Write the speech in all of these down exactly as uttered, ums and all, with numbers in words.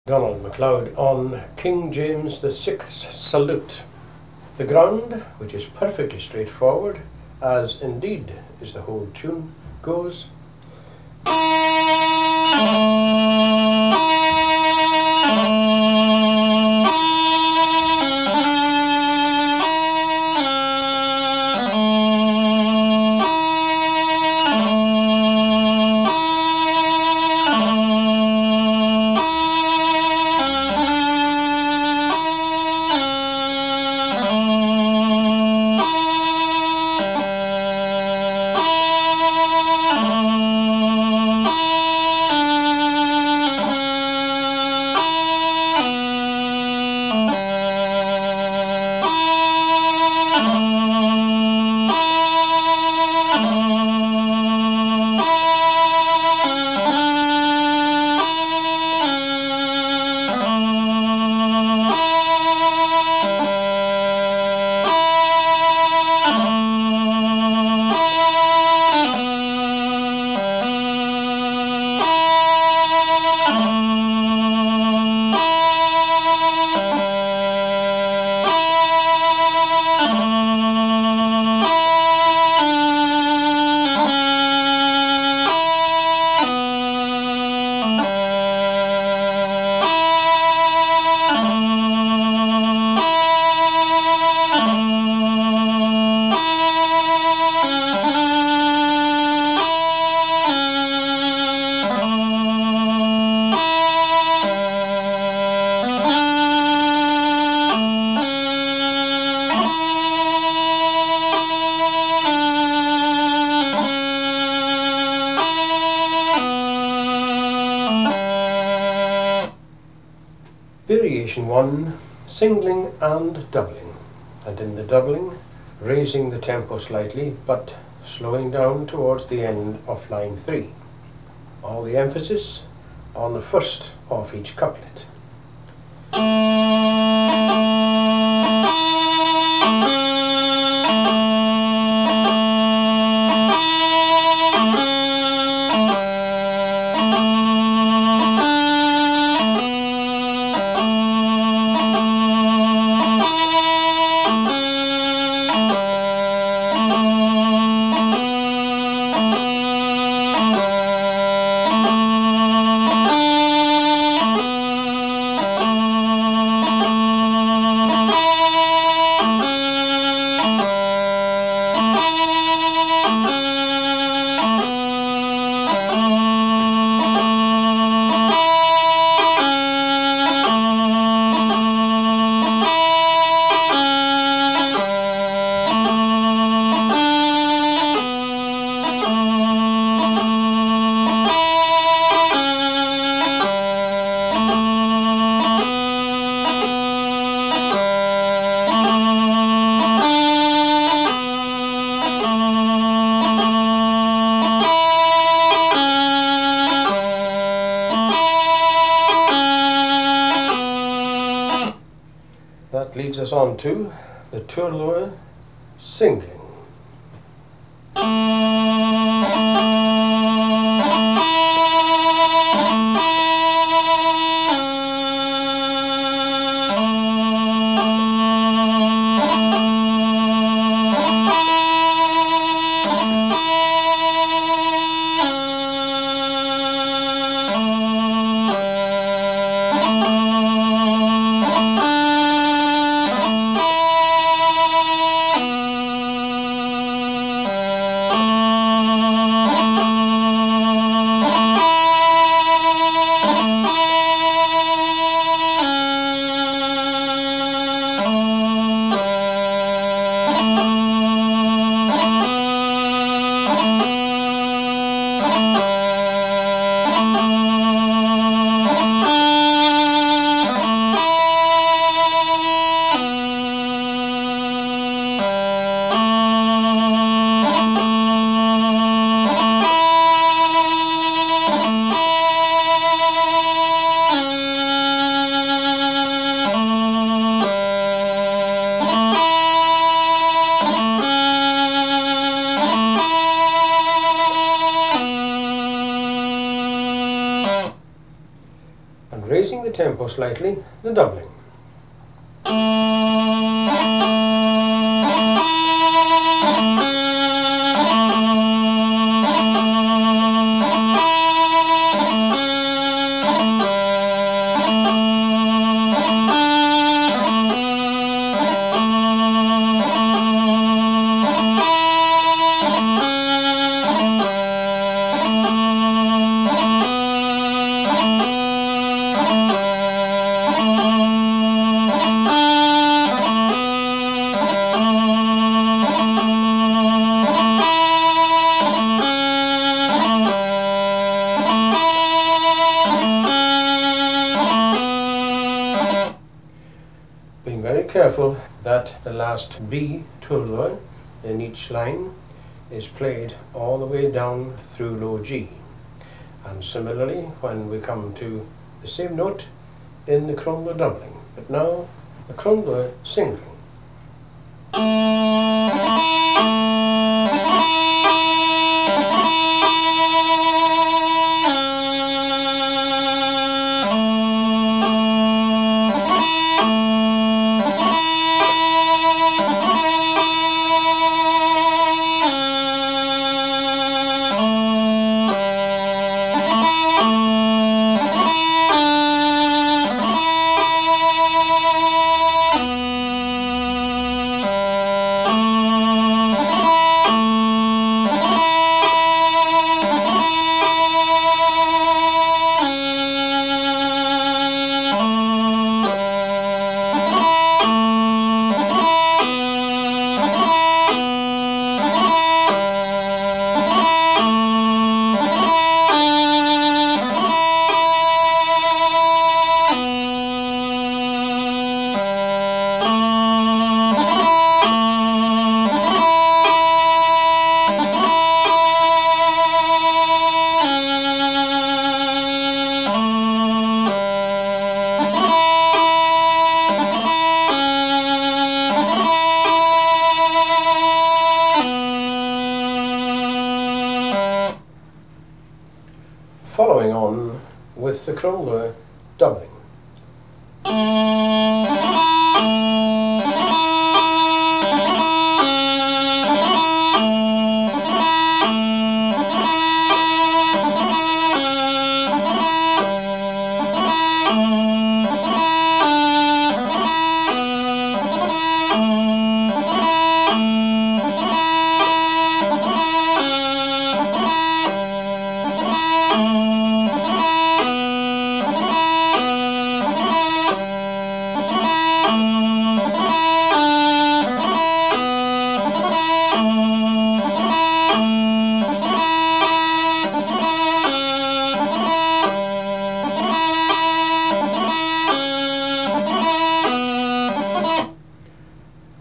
Donald MacLeod on King James the Sixth's Salute. The ground, which is perfectly straightforward, as indeed is the whole tune, goes. Variation one, singling and doubling, and in the doubling, raising the tempo slightly, but slowing down towards the end of line three. All the emphasis on the first of each couplet. That leads us on to the Turlough singling. tempo slightly, the doubling. Being very careful that the last B tulla in each line is played all the way down through low G. And similarly, when we come to the same note in the Crondler doubling, but now the Crondler singling. Following on with the Crondler doubling.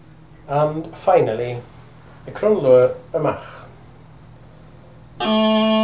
And finally, the Crondler amach.